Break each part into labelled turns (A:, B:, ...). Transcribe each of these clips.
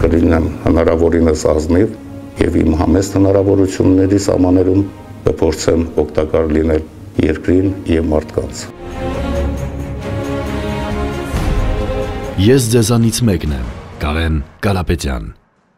A: կլինեմ հնարավորինս ազնիվ եւ իմ համեստ հնարավորությունների սահմաններում կփորձեմ օգտակար լինել երկրին եւ մարդկանց։
B: Ես ձեզանից մեկն եմ, Կարեն Կարապետյան։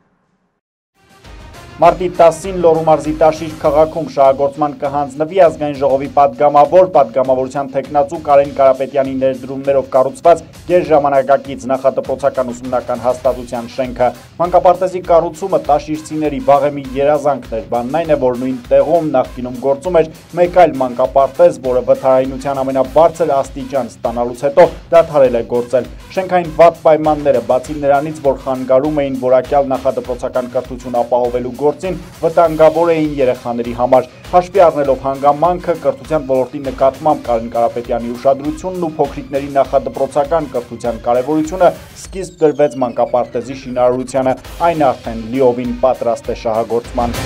C: Մարտի 10-ին Լոռու մարզի Տաշիր քաղաքում շահագործման կհանձնվի ազգային ժողովի պատգամավոր պատգամավորության թեկնածու Կարեն Կարապետյանի ներդրումներով կառուցված գերժամանակակից նախադպրոցական ուսումնական հաստատության շենքը։ Մանկապարտեզի կառուցումը տաշիրցիների վաղեմի երազանքն էր, բանն այն է, որ նույն տեղում նախկինում գործում էր մեկ այլ մանկապարտեզ, որը վթարայնության ամենաբարձր աստիճան ստանալուց հետո դադարել է գործել։ Շենքային վատ պայմանները, բացի նրանից, որ խանգարում էին որակյալ նախադպրոցական կրթություն ապահովելու գործին, վտանգավոր էին երեխաների համար։ Հաշվի առնելով հանգամանքը, կրթության ոլորտի նկատմամբ Կարեն Կարապետյանի ուշադրությունն ու փոքրիկների նախադպրոցական կրթության կարևորությունը սկիզբ դրվեց մանկապարտեզի շինարարությանը, այն արդեն լիովին պատրաստ է շահագործման։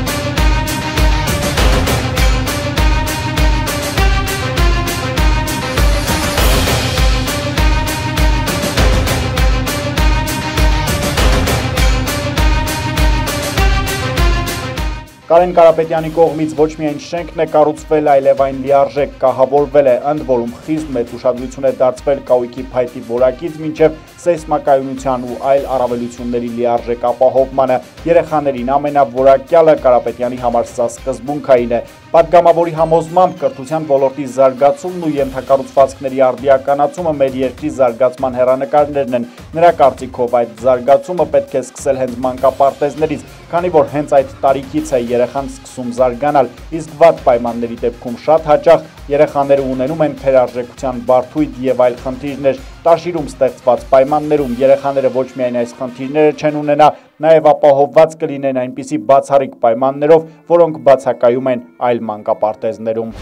C: Կարեն Կարապետյանի կողմից ոչ միայն շենքն է կառուցվել, այլև այն լիարժեք կահավորվել է, ընդ որում խիստ մեծ ուշադրություն է դարձվել կահույքի փայտի որակից մինչև սեյսմակայունության ու այլ առավելությունների լիարժեք ապահովմանը։ Երեխաներին ամենավորակյալը Կարապետյանի համար սա սկզբունքային է։ Պատգամավորի համոզմամբ կրթության ոլորտի զարգացումն ու ենթակառուցվածքների արդիականացումը մեր երկրի զարգացման հեռանկարներն են։ Նրա կարծիքով այդ զարգացումը պետք է սկսել հենց մանկապարտեզներից, քանի որ հենց այդ տարիքից է երեխան սկսում զարգանալ, իսկ վատ պայմանների դեպքում շատ հաճախ երեխաները ունենում են թերարժեքության բարդույթ եւ այլ խնդիրներ։ Տաշիրում ստեղծված պայմաններում երեխաները ոչ միայն այս խնդիրները չեն ունենա, նաեւ ապահովված կլինեն այնպիսի բացառիկ պայմաններով, որոնք բացակայում են այլ մանկապարտեզներում։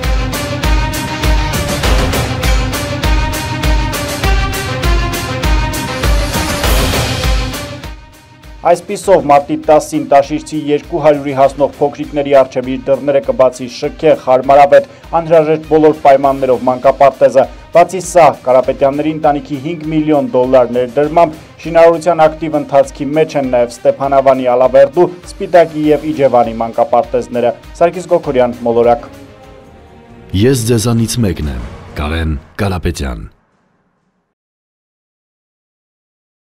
C: Այսպիսով մարտի 10-ին Տաշիրցի 200-ի հասնող փոքրիկների առջև իր դռները կբացի շքեղ, հարմարավետ, անհրաժեշտ բոլոր պայմաններով մանկապարտեզը։ Բացի սա, Կարապետյանների ընտանիքի $5 միլիոն ներդրմամբ շինարարության ակտիվ ընթացքի մեջ են նաև Ստեփանավանի, Ալավերդու, Սպիտակի եւ Իջևանի մանկապարտեզները։ Սարգիս Գոքորյան, Մոլորակ։
B: Ես ձեզանից մեկն եմ, Կարեն Կարապետյան։